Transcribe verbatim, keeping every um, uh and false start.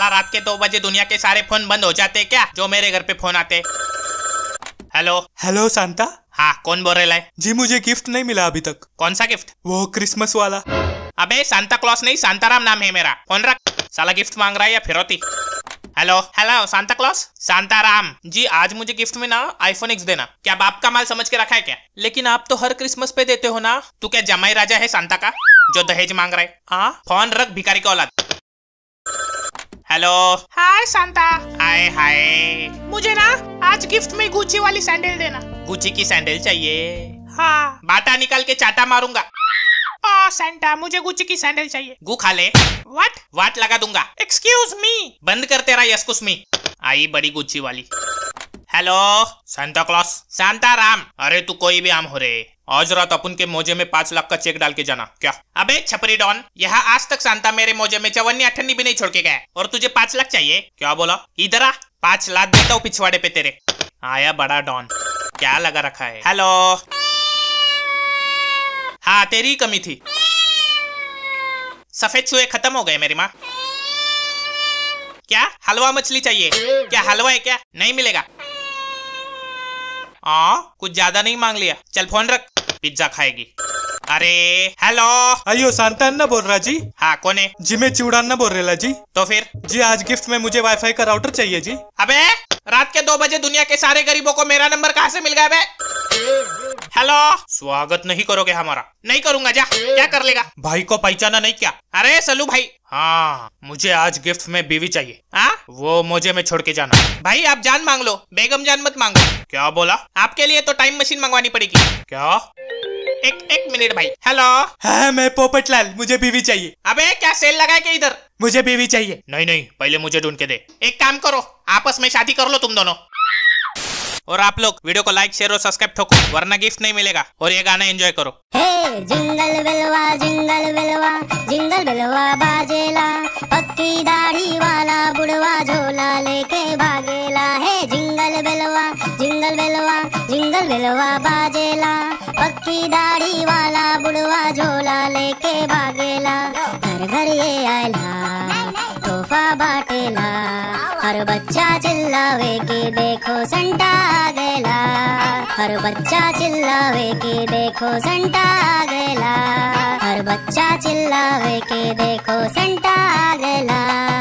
साला रात के दो बजे दुनिया के सारे फोन बंद हो जाते क्या जो मेरे घर पे फोन आते। Hello hello Santa. हाँ कौन बोल रहा है? जी मुझे गिफ्ट नहीं मिला अभी तक। कौन सा गिफ्ट? वो क्रिसमस वाला। अबे सांता क्लॉस नहीं, शांताराम नाम है मेरा। फोन रख। साला गिफ्ट मांग रहा है या फिरौती? Hello hello Santa Claus. Shantaram ji, आज मुझे गिफ्ट में ना आईफोन एक्स देना। क्या बाप का माल समझ के रखा है क्या? लेकिन आप तो हर क्रिसमस पे देते हो ना। तू क्या जमाई राजा है सांता का जो दहेज मांग रहा है? हाँ फोन रख भिखारी का औलाद। Hello hi Santa. हाय हाय, मुझे ना आज गिफ्ट में गुची वाली सैंडल देना। गुची की सैंडल चाहिए? हाँ। बाटा निकाल के चाटा मारूंगा। ओ सांता, मुझे गुची की सैंडल चाहिए। गु खा ले। व्हाट? वाट लगा दूंगा। Excuse me. बंद कर तेरा यस्कुस मी। आई बड़ी गुची वाली। Hello Santa Claus. शांताराम। अरे तू कोई भी आम हो रे। आज रात अपन के मोजे में पांच लाख का चेक डाल के जाना। क्या? अबे छपरी डॉन, यहाँ आज तक शांता मेरे मोजे में चवन्नी अठन्नी भी नहीं छोड़ के गया और तुझे पांच लाख चाहिए? क्या बोला? इधर आ, पांच लाख देता हूँ पिछवाड़े पे तेरे। आया बड़ा डॉन। क्या लगा रखा है? हेलो हाँ तेरी ही कमी थी। सफेद चूहे खत्म हो गए मेरी माँ। क्या हलवा मछली चाहिए? क्या हलवा है क्या? नहीं मिलेगा। आ, कुछ ज्यादा नहीं मांग लिया। चल फोन रख, पिज्जा खाएगी। अरे हेलो। अयो सांता अन्ना बोल रहा जी। हाँ कौन है? जी मैं चिवड़ान्ना बोल रहा जी। तो फिर? जी आज गिफ्ट में मुझे वाईफाई का राउटर चाहिए जी। अबे रात के दो बजे दुनिया के सारे गरीबों को मेरा नंबर कहाँ से मिल गया बे? हेलो। स्वागत नहीं करोगे हमारा? नहीं करूंगा। जा। क्या कर लेगा? भाई को पहचाना नहीं क्या? अरे सलू भाई। हाँ मुझे आज गिफ्ट में बीवी चाहिए। हाँ वो मोजे में छोड़ के जाना। भाई आप जान मांग लो, बेगम जान मत मांगो। क्या बोला? आपके लिए तो टाइम मशीन मंगवानी पड़ेगी। क्या? एक एक मिनट भाई। हेलो हाँ मैं पोपटलाल, मुझे बीवी चाहिए। अबे क्या सेल लगा के इधर? मुझे बीवी चाहिए। नहीं नहीं, पहले मुझे ढूंढ के दे। एक काम करो, आपस में शादी कर लो तुम दोनों। और आप लोग वीडियो को लाइक शेयर और सब्सक्राइब ठोको, वरना गिफ्ट नहीं मिलेगा। और ये गाना एंजॉय करो। हे जिंगल बिलवा जिंगल बिलवा जिंगल बिलवा बाजेला, पक्की दाढ़ी वाला बुढ़वा झोला लेके भागेला। हे जिंगल बिलवा जिंगल बिलवा जिंगल बिलवा बाजेला, पक्की दाढ़ी वाला बुढ़वा झोला लेके भागेला। घर घर ये आयला तोहफा बाटेला, हर बच्चा चिल्लावे के देखो संता आ गैला। हर बच्चा चिल्लावे के देखो संता आ गैला। हर बच्चा चिल्लावे के देखो संता आ गैला।